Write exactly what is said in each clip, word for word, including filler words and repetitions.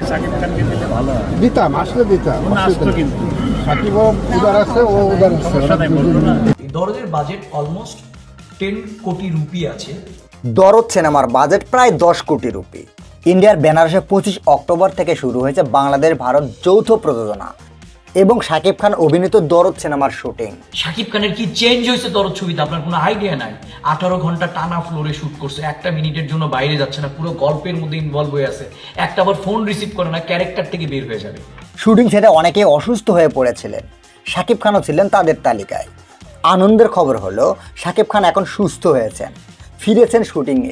শাকিব খানকে দিলে ভালো হয়। দিতাম, আসলে দিতাম, আসতো কিন্তু শাকিব উদার আছে, ও উদার আছে। দরদের বাজেট অলমোস্ট টেন কোটি রুপি আছে। দরদ সিনেমার বাজেট প্রায় দশ কোটি রুপি। ইন্ডিয়ার বেনারসে পঁচিশ অক্টোবর থেকে শুরু হয়েছে বাংলাদেশ ভারত যৌথ প্রযোজনা এবং শাকিব খান অভিনীত দরদ সিনেমার শুটিং। শাকিব খানের কি চেঞ্জ হয়েছে দরদ ছবিতে আপনার কোনো আইডিয়া নাই? আঠারো ঘন্টা টানা ফ্লোরে শুট করছে, একটা মিনিটের জন্য বাইরে যাচ্ছে না, পুরো গল্পের মধ্যে ইনভলভ হয়ে আছে। একটা আবার ফোন রিসিভ করে না, ক্যারেক্টার থেকে বের হয়ে যাবে। শুটিং সেটে অনেকেই অসুস্থ হয়ে পড়েছিলেন, শাকিব খানও ছিলেন তাদের তালিকায়। আনন্দের খবর হলো শাকিব খান এখন সুস্থ হয়েছেন, ফিরেছেন শুটিংয়ে।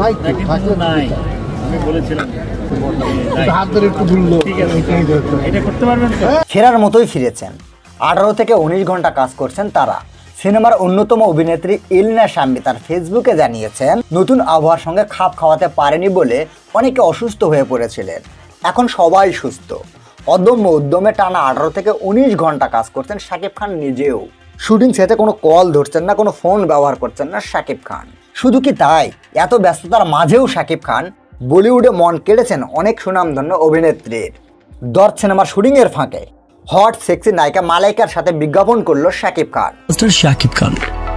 ফেরার মতোই ফিরেছেন। আঠারো থেকে উনিশ ঘন্টা কাজ করছেন তারা। সিনেমার অন্যতম অভিনেত্রী ইলনা শাম্মী তার ফেসবুকে জানিয়েছেন, নতুন আবহাওয়ার সঙ্গে খাপ খাওয়াতে পারেনি বলে অনেকে অসুস্থ হয়ে পড়েছিলেন, এখন সবাই সুস্থ। অদম্য উদ্যমে টানা আঠারো থেকে উনিশ ঘন্টা কাজ করছেন শাকিব খান নিজেও। শুটিং সেটে কোনো কল ধরছেন না, কোনো ফোন ব্যবহার করছেন না শাকিব খান। শুধু কি তাই, এত ব্যস্ততার মাঝেও শাকিব খান বলিউডে মন কেড়েছেন অনেক সুনামধন্য অভিনেত্রীর। দরদ সিনেমার শুটিং এর ফাঁকে হট সেক্সি নায়িকা মালাইকার সাথে বিজ্ঞাপন করলো শাকিব খান। শাকিব খান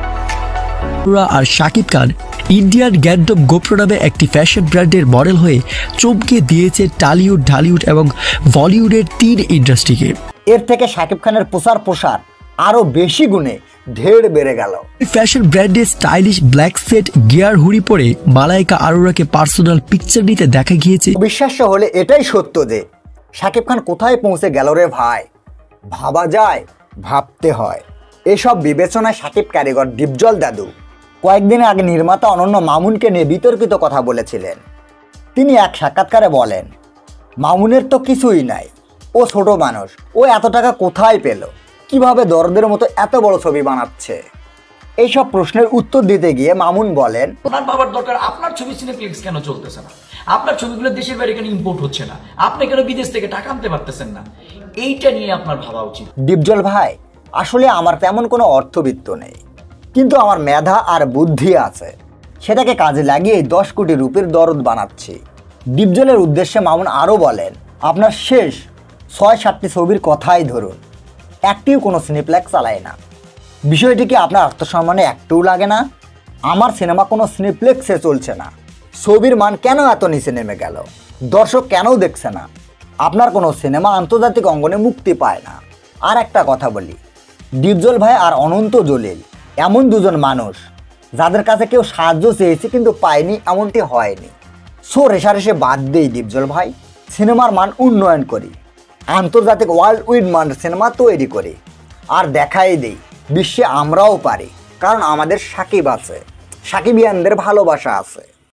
আর শাকিব খান ইন্ডিয়ান গ্যান্ডম গোপ্রো নামে একটি ফ্যাশন ব্র্যান্ডের মডেল হয়ে চমকে দিয়েছে টালিউড, ঢালিউড এবং বলিউডের তিন ইন্ডাস্ট্রিকে। এর থেকে শাকিব খানের প্রচার প্রসার আরো বেশি গুণে ঢের বেড়ে গেল। ফ্যাশন ব্র্যান্ডের stylish black set gear hoodie পরে মালাইকা আরোরাকে পার্সোনাল পিকচার নিতে দেখা গিয়েছে। বিশ্বাস হলে এটাই সত্য যে শাকিব খান কোথায় পৌঁছে গেল রে ভাই। ভাবা যায়, ভাবতে হয়। এসব বিবেচনায় শাকিব কারিগর ডিপজল দাদু কয়েকদিন আগে নির্মাতা অনন্য মামুনকে নিয়ে বিতর্কিত কথা বলেছিলেন। তিনি এক সাক্ষাৎকারে বলেন, মামুনের তো কিছুই নাই, ও ছোট মানুষ, ও এত টাকা কোথায় পেল, কিভাবে দরদের মতো এত বড় ছবি বানাচ্ছে। এইসব প্রশ্নের উত্তর দিতে গিয়ে মামুন বলেন, আপনার বাবার দরকার, আপনার ছবি সিনেপ্লেক্স কেন চলতেছে না? আপনার ছবিগুলো দেশের বাইরে কেন ইম্পোর্ট হচ্ছে না? আপনি কেন বিদেশ থেকে টাকা আনতে পারতেছেন না? এইটা নিয়ে আপনার ভাবা উচিত। ডিপজল ভাই, আসলে আমার তেমন কোনো অর্থবিত্ত নেই, কিন্তু আমার মেধা আর বুদ্ধি আছে, সেটাকে কাজে লাগিয়ে দশ কোটি রুপির দরদ বানাচ্ছি। ডিপজলের উদ্দেশ্যে মামুন আরও বলেন, আপনার শেষ ছয় সাতটি ছবির কথাই ধরুন, একটিও কোনো সিনেপ্লেক্স চালায় না। বিষয়টি কি আপনার আত্মসম্মানে একটু লাগে না? আমার সিনেমা কোনো সিনেপ্লেক্সে চলছে না, ছবির মান কেন এত নিচে নেমে গেল? দর্শক কেন দেখছে না? আপনার কোনো সিনেমা আন্তর্জাতিক অঙ্গনে মুক্তি পায় না। আর একটা কথা বলি, ডিপজল ভাই আর অনন্ত জলিল এমন দুজন মানুষ যাদের কাছে কেউ সাহায্য চেয়েছে কিন্তু পায়নি, এমনটি হয়নি। সো রেশারেশে বাদ দেই ডিপজল ভাই, সিনেমার মান উন্নয়ন করি, আন্তর্জাতিক ওয়ার্ল্ড উইড মান সিনেমা তৈরি করি, আর দেখাই দেই বিশ্বে আমরাও পারি, কারণ আমাদের সাকিব আছে, সাকিবিয়ানদের ভালোবাসা আছে।